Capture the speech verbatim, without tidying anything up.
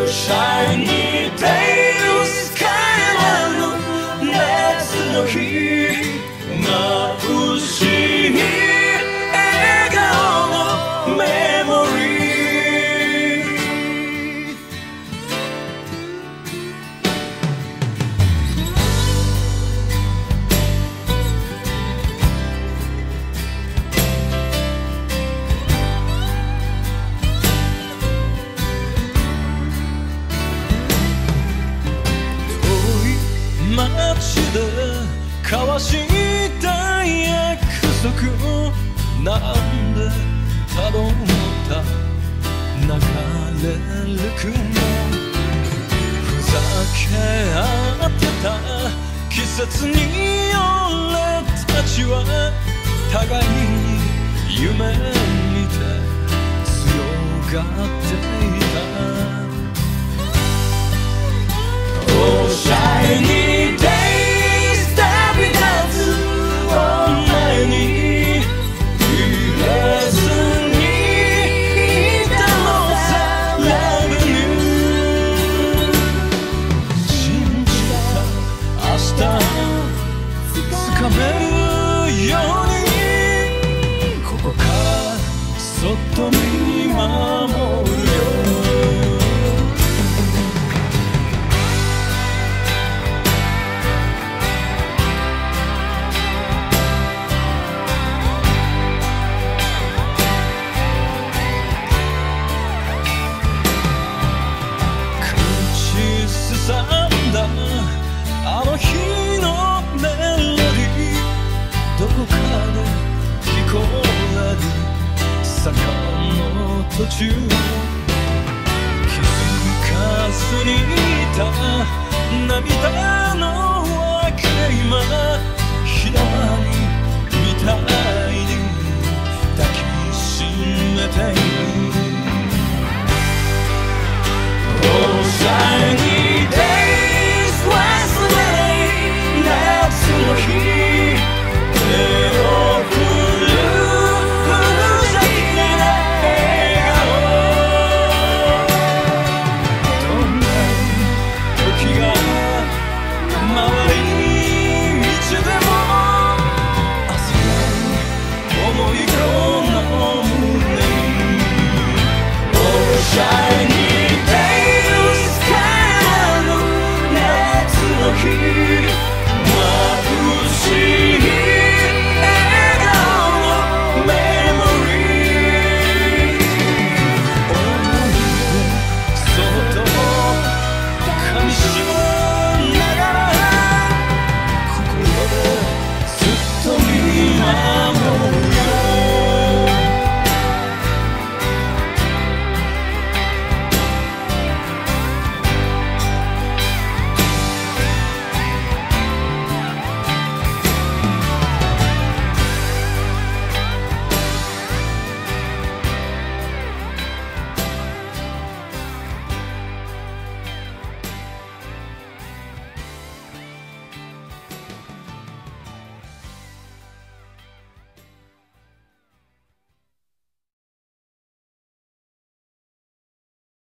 Shiny days 帰らぬ夏の日眩しい笑顔のメモリー街で交わした約束なんでたどった流れる雲ふざけ合ってた季節に俺たちは互いに夢見て強がっていたOh shiny days 旅立つお前に入れずにいたのさ Love you 信じた明日掴めるようにここからそっと見守るよあの日のメロディーどこかで聞こえる坂の途中気づかずにいた涙の分け今ひだまりみたいに抱きしめている Oh, shine